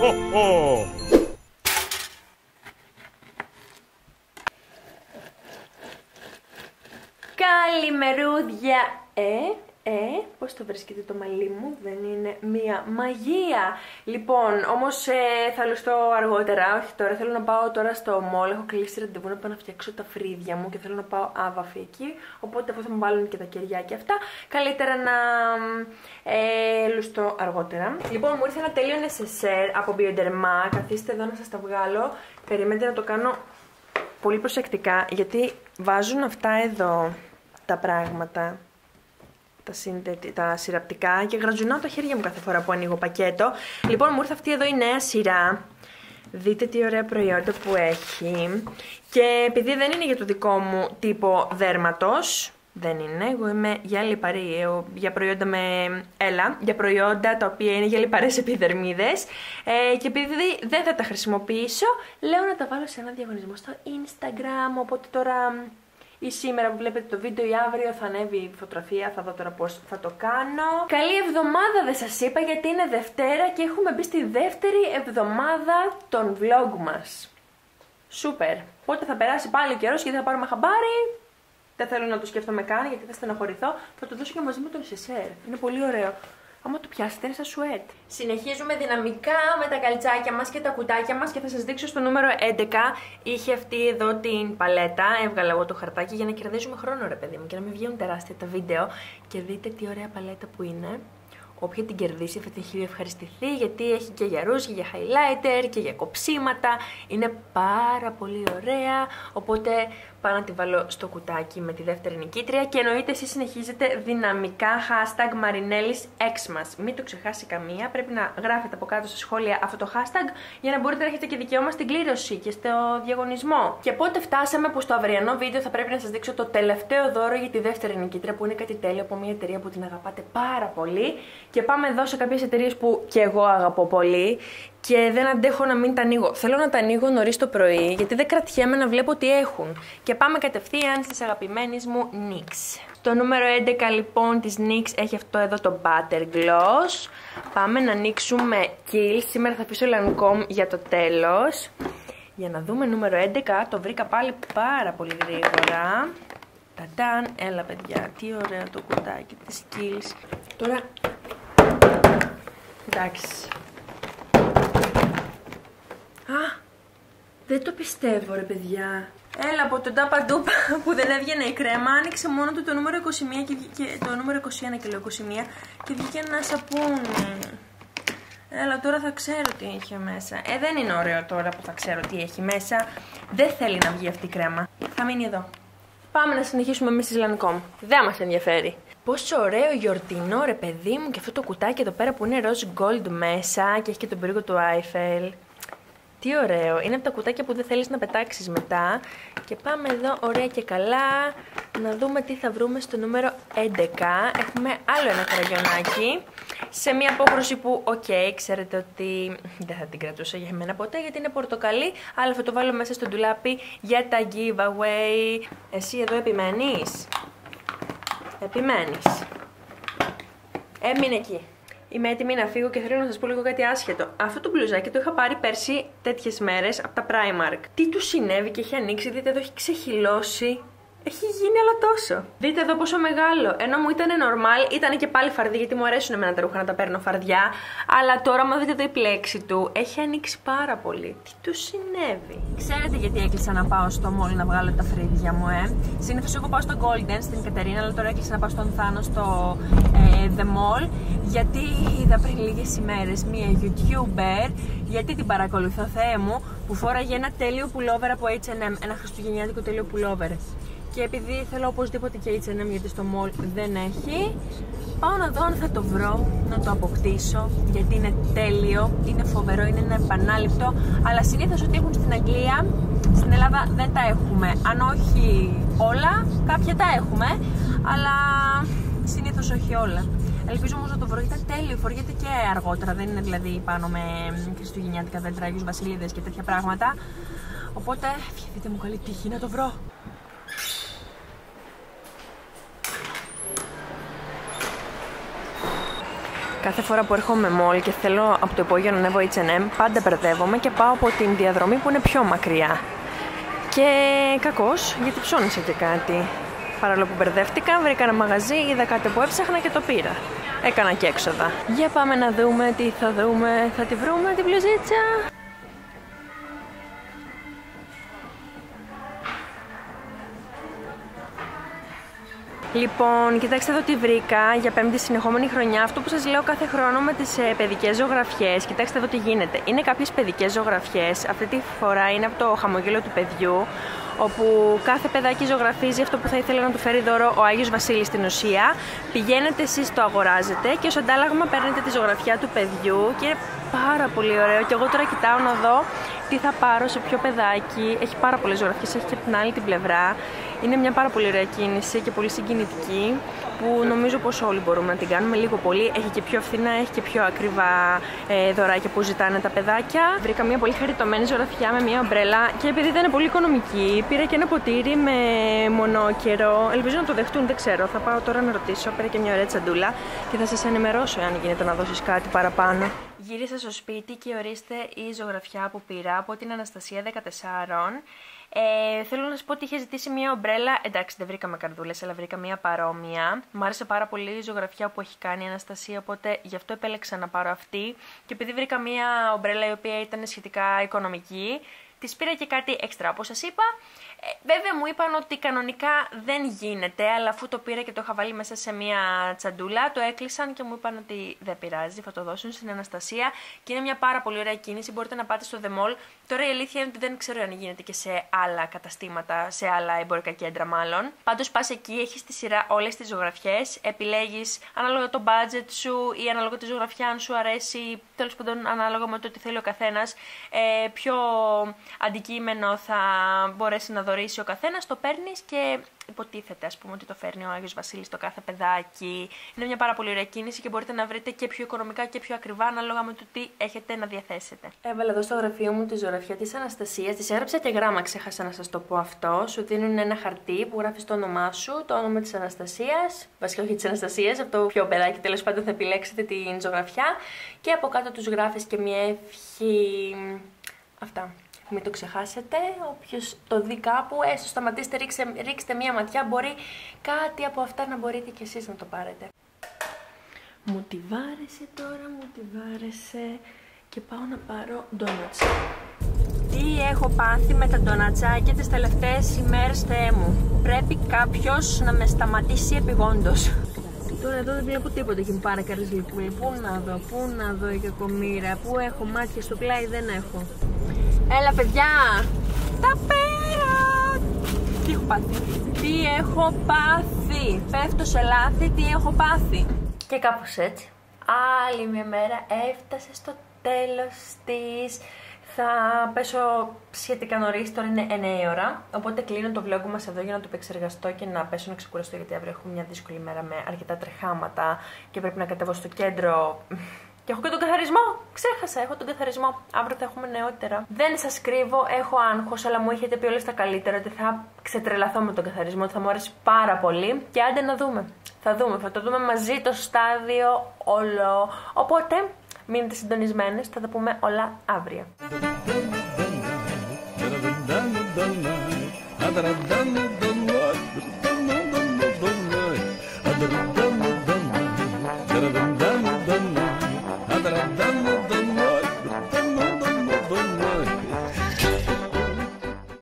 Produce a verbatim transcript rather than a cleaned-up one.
Καλημερούδια! Ε, ε, πώς το βρίσκεται το μαλλί μου, δεν είναι μία μαγεία. Λοιπόν, όμως ε, θα λουστώ αργότερα, όχι τώρα, θέλω να πάω τώρα στο μόλ, έχω κλείσει ραντεβού να πάω να φτιάξω τα φρύδια μου και θέλω να πάω άβαφη εκεί, οπότε αφού θα μου βάλουν και τα κεριά και αυτά, καλύτερα να ε, λουστώ αργότερα. Λοιπόν, μου ήρθε ένα τέλειο νεσεσέρ από Bioderma, καθίστε εδώ να σας τα βγάλω, περιμένετε να το κάνω πολύ προσεκτικά, γιατί βάζουν αυτά εδώ τα πράγματα, τα, συνδετι... τα σιραπτικά και γρατζουνάω τα χέρια μου κάθε φορά που ανοίγω πακέτο. Λοιπόν, μου ήρθε αυτή εδώ η νέα σειρά. Δείτε τι ωραία προϊόντα που έχει. Και επειδή δεν είναι για το δικό μου τύπο δέρματος, δεν είναι, εγώ είμαι για λιπαρή, για προϊόντα με έλα, για προϊόντα τα οποία είναι για λιπαρές επιδερμίδες, ε, και επειδή δεν θα τα χρησιμοποιήσω, λέω να τα βάλω σε ένα διαγωνισμό στο Instagram, οπότε τώρα ή σήμερα που βλέπετε το βίντεο ή αύριο θα ανέβει η φωτογραφία, θα δω τώρα πώς θα το κάνω. Καλή εβδομάδα δεν σας είπα, γιατί είναι Δευτέρα και έχουμε μπει στη δεύτερη εβδομάδα των vlog μας. Σούπερ. Πότε θα περάσει πάλι ο καιρός και δεν θα πάρουμε χαμπάρι. Δεν θέλω να το σκέφτομαι καν γιατί θα στεναχωρηθώ. Θα το δώσω και μαζί με τον νεσεσέρ. Είναι πολύ ωραίο. Άμα το πιάσετε είναι σαν σουέτ. Συνεχίζουμε δυναμικά με τα καλτσάκια μας και τα κουτάκια μας και θα σας δείξω στο νούμερο έντεκα. Είχε αυτή εδώ την παλέτα. Έβγαλα εγώ το χαρτάκι για να κερδίσουμε χρόνο, ρε παιδί μου, και να μην βγαίνουν τεράστια τα βίντεο. Και δείτε τι ωραία παλέτα που είναι. Όποια την κερδίσει θα την ευχαριστηθεί, γιατί έχει και για ρούζ και για highlighter και για κοψίματα. Είναι πάρα πολύ ωραία, οπότε πάω να τη βάλω στο κουτάκι με τη δεύτερη νικήτρια. Και εννοείται εσείς συνεχίζετε δυναμικά hashtag Marinellis Xmas. Μην το ξεχάσει καμία, πρέπει να γράφετε από κάτω στα σχόλια αυτό το hashtag για να μπορείτε να έχετε και δικαίωμα στην κλήρωση και στο διαγωνισμό. Και πότε φτάσαμε που στο αυριανό βίντεο θα πρέπει να σας δείξω το τελευταίο δώρο για τη δεύτερη νικήτρια, που είναι κάτι τέλειο από μια εταιρεία που την αγαπάτε πάρα πολύ. Και πάμε εδώ σε κάποιες εταιρείες που και εγώ αγαπώ πολύ και δεν αντέχω να μην τα ανοίγω. Θέλω να τα ανοίγω νωρίς το πρωί, γιατί δεν κρατιέμαι να βλέπω τι έχουν. Και πάμε κατευθείαν στις αγαπημένες μου νίξ. Το νούμερο έντεκα λοιπόν της νίξ έχει αυτό εδώ το Butter Gloss. Πάμε να ανοίξουμε Kiehl's. Σήμερα θα αφήσω Lancome για το τέλος. Για να δούμε νούμερο έντεκα, το βρήκα πάλι πάρα πολύ γρήγορα. Ταντάν, έλα παιδιά, τι ωραίο το κουτάκι της Kiehl's. Τώρα, εντάξει. Α, δεν το πιστεύω ρε παιδιά. Έλα από τον τάπα ντούπα που δεν έβγαινε η κρέμα, άνοιξε μόνο του το νούμερο είκοσι μία και, και το νούμερο είκοσι ένα και λέω είκοσι μία και βγήκε ένα σαπούνι. Έλα, τώρα θα ξέρω τι έχει μέσα. Ε, δεν είναι ωραίο τώρα που θα ξέρω τι έχει μέσα. Δεν θέλει να βγει αυτή η κρέμα. Θα μείνει εδώ. Πάμε να συνεχίσουμε εμείς στις Lancome. Δεν μας ενδιαφέρει. Πόσο ωραίο γιορτινό ρε παιδί μου, και αυτό το κουτάκι εδώ πέρα που είναι rose gold μέσα και έχει και τον πύργο του Eiffel. Τι ωραίο. Είναι από τα κουτάκια που δεν θέλεις να πετάξεις μετά. Και πάμε εδώ ωραία και καλά να δούμε τι θα βρούμε στο νούμερο έντεκα. Έχουμε άλλο ένα κραγιονάκι σε μια απόχρωση που, οκ, okay, ξέρετε ότι δεν θα την κρατούσα για μένα ποτέ γιατί είναι πορτοκαλί, αλλά θα το βάλω μέσα στο ντουλάπι για τα giveaway. Εσύ εδώ επιμένεις? Επιμένεις. Έμεινε εκεί. Είμαι έτοιμη να φύγω και θέλω να σας πω λίγο κάτι άσχετο. Αυτό το μπλουζάκι το είχα πάρει πέρσι τέτοιες μέρες από τα Primark. Τι του συνέβη και έχει ανοίξει, δείτε εδώ έχει ξεχυλώσει. Έχει γίνει αλλά τόσο. Δείτε εδώ πόσο μεγάλο. Ενώ μου ήταν normal, ήταν και πάλι φαρδί, γιατί μου αρέσουν εμένα τα ρούχα να τα παίρνω φαρδιά. Αλλά τώρα, μα δείτε εδώ η πλέξη του, έχει ανοίξει πάρα πολύ. Τι του συνέβη? Ξέρετε γιατί έκλεισα να πάω στο mall να βγάλω τα φρύδια μου, ε? Συνήθως εγώ πάω στο Golden, στην Κατερίνα, αλλά τώρα έκλεισα να πάω στον Θάνο στο ε, The Mall. Γιατί είδα πριν λίγες ημέρες μία YouTuber, γιατί την παρακολουθώ, Θεέ μου, που φόραγε ένα τέλειο pullover από έιτς εντ εμ, ένα χριστουγεννιάτικο τέλειο pullover. Και επειδή θέλω οπωσδήποτε και έιτς εντ εμ, γιατί στο mall δεν έχει, πάω να δω αν θα το βρω, να το αποκτήσω, γιατί είναι τέλειο, είναι φοβερό, είναι ένα επανάληπτο, αλλά συνήθως ότι έχουν στην Αγγλία, στην Ελλάδα δεν τα έχουμε. Αν όχι όλα, κάποια τα έχουμε, αλλά συνήθως όχι όλα. Ελπίζω όμως να το βρω, ήταν τέλειο, φοριέται και αργότερα, δεν είναι δηλαδή πάνω με χριστουγεννιάτικα δέντρα, Αγίους Βασιλίδες και τέτοια πράγματα. Οπότε, ευχηθείτε μου καλή τύχη να το βρω. Κάθε φορά που έρχομαι μόλ και θέλω από το υπόγειο να ανέβω έιτς εντ εμ, πάντα μπερδεύομαι και πάω από την διαδρομή που είναι πιο μακριά. Και κακώς, γιατί ψώνισα και κάτι. Παρόλο που μπερδεύτηκα, βρήκα ένα μαγαζί, είδα κάτι που έψαχνα και το πήρα. Έκανα και έξοδα. Για πάμε να δούμε τι θα δούμε. Θα τη βρούμε την μπλουζίτσα. Λοιπόν, κοιτάξτε εδώ τι βρήκα για πέμπτη συνεχόμενη χρονιά. Αυτό που σας λέω κάθε χρόνο με τις ε, παιδικές ζωγραφιές. Κοιτάξτε εδώ τι γίνεται. Είναι κάποιες παιδικές ζωγραφιές. Αυτή τη φορά είναι από το χαμόγελο του παιδιού, όπου κάθε παιδάκι ζωγραφίζει αυτό που θα ήθελε να του φέρει δώρο ο Άγιος Βασίλης στην ουσία. Πηγαίνετε εσείς, το αγοράζετε και ως αντάλλαγμα παίρνετε τη ζωγραφιά του παιδιού και είναι πάρα πολύ ωραίο. Και εγώ τώρα κοιτάω να δω τι θα πάρω σε ποιο παιδάκι. Έχει πάρα πολλές ζωγραφιές, έχει και από την άλλη την πλευρά. Είναι μια πάρα πολύ ωραία κίνηση και πολύ συγκινητική, που νομίζω πως όλοι μπορούμε να την κάνουμε λίγο πολύ. Έχει και πιο φθηνά, έχει και πιο ακριβά ε, δωράκια που ζητάνε τα παιδάκια. Βρήκα μια πολύ χαριτωμένη ζωγραφιά με μια ομπρέλα και επειδή ήταν πολύ οικονομική, πήρα και ένα ποτήρι με μονόκερο. Ελπίζω να το δεχτούν, δεν ξέρω. Θα πάω τώρα να ρωτήσω. Πήρα και μια ωραία τσαντούλα και θα σας ενημερώσω αν γίνεται να δώσεις κάτι παραπάνω. Γύρισα στο σπίτι και ορίστε η ζωγραφιά που πήρα από την Αναστασία δεκατέσσερα. Ε, θέλω να σας πω ότι είχε ζητήσει μια ομπρέλα. Εντάξει, δεν βρήκαμε καρδούλες, αλλά βρήκα μια παρόμοια. Μου άρεσε πάρα πολύ η ζωγραφιά που έχει κάνει η Αναστασία, οπότε γι' αυτό επέλεξα να πάρω αυτή. Και επειδή βρήκα μια ομπρέλα η οποία ήταν σχετικά οικονομική, της πήρα και κάτι έξτρα, όπως σας είπα. Ε, βέβαια μου είπαν ότι κανονικά δεν γίνεται, αλλά αφού το πήρα και το είχα βάλει μέσα σε μια τσαντούλα, το έκλεισαν και μου είπαν ότι δεν πειράζει, θα το δώσουν στην Αναστασία και είναι μια πάρα πολύ ωραία κίνηση. Μπορείτε να πάτε στο The Mall. Τώρα η αλήθεια είναι ότι δεν ξέρω αν γίνεται και σε άλλα καταστήματα, σε άλλα εμπορικά κέντρα μάλλον. Πάντως πας εκεί, έχεις στη σειρά όλες τις ζωγραφιές, επιλέγεις ανάλογα το budget σου ή ανάλογα τη ζωγραφιά αν σου αρέσει, τέλος πάντων ανάλογα με το τι θέλει ο καθένας, ε, ποιο αντικείμενο θα μπορέσει να δωρήσει ο καθένας, το παίρνεις και υποτίθεται ας πούμε ότι το φέρνει ο Άγιος Βασίλης στο κάθε παιδάκι. Είναι μια πάρα πολύ ωραία κίνηση και μπορείτε να βρείτε και πιο οικονομικά και πιο ακριβά ανάλογα με το τι έχετε να διαθέσετε. Έβαλα εδώ στο γραφείο μου τη ζωγραφιά της Αναστασίας, της έγραψα και γράμμα, ξέχασα να σας το πω αυτό. Σου δίνουν ένα χαρτί που γράφεις το όνομά σου, το όνομα της Αναστασίας, βασικά όχι της Αναστασίας, από το ποιο παιδάκι τέλος πάντων θα επιλέξετε την ζωγραφιά και από κάτω τους γράφεις και μια ευχή. Αυτά. Μην το ξεχάσετε, όποιος το δει κάπου, έστω σταματήστε, ρίξτε, ρίξτε μία ματιά, μπορεί κάτι από αυτά να μπορείτε κι εσείς να το πάρετε. Μου τη βάρεσε τώρα, μου τη βάρεσε και πάω να πάρω ντόνατς. Τι έχω πάθει με τα ντονατσάκια τις τελευταίες ημέρες, Θεέ μου. Πρέπει κάποιος να με σταματήσει επειγόντως. Τώρα εδώ δεν βλέπω τίποτα και μου πάρε καλές λιπούλη. Πού να δω, πού να δω η κακομοίρα, πού έχω μάτια στο πλάι, δεν έχω. Έλα παιδιά, τα πέρα! Τι έχω πάθει, τι έχω πάθει, πέφτω σε λάθη, τι έχω πάθει. Και κάπως έτσι, άλλη μια μέρα έφτασε στο τέλος της. Θα πέσω σχετικά νωρίς, τώρα είναι εννιά η ώρα, οπότε κλείνω το vlog μας εδώ για να το επεξεργαστώ και να πέσω να ξεκουραστώ, γιατί αύριο έχω μια δύσκολη μέρα με αρκετά τρεχάματα και πρέπει να κατέβω στο κέντρο. Και έχω και τον καθαρισμό! Ξέχασα, έχω τον καθαρισμό. Αύριο θα έχουμε νεότερα. Δεν σας κρύβω, έχω άγχος, αλλά μου έχετε πει όλα στα καλύτερα ότι θα ξετρελαθώ με τον καθαρισμό, ότι θα μου αρέσει πάρα πολύ. Και άντε να δούμε. Θα δούμε, θα το δούμε μαζί το στάδιο όλο. Οπότε μείνετε συντονισμένες, θα τα πούμε όλα αύριο. Dun dun dun